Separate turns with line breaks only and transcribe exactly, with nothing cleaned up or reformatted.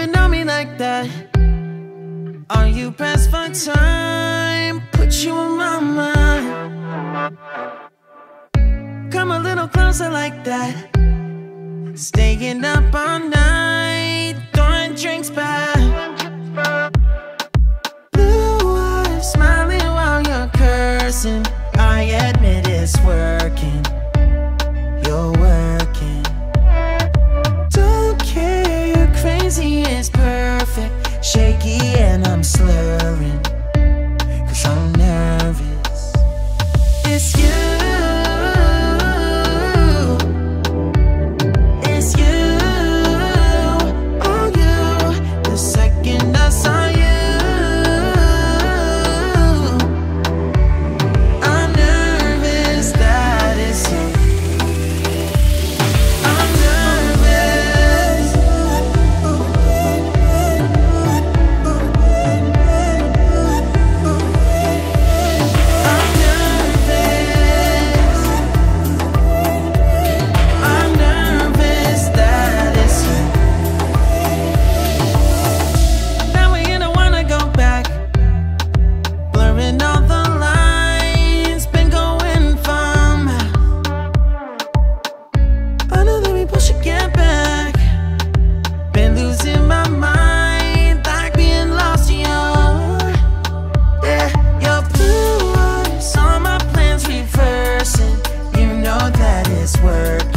to know me like that? Are you pressed for time? Put you in my mind. Come a little closer like that. Staying up all night, throwing drinks back. Blue eyes smiling while you're cursing. I admit it's working. You're working. Don't care, you're crazy, it's perfect. Shaky and I'm slurring, cause I'm nervous. It's you. It's you. Oh, you. The second I saw you, I'm nervous that it's you. I'm nervous. I'm nervous. I'm nervous that it's you. Now we don't wanna go back. Blurring all the lines, been going from. I know that we both should get back. Been losing my mind, like being lost in your. Yeah, your blue eyes, all my plans reversing. You know that it's working.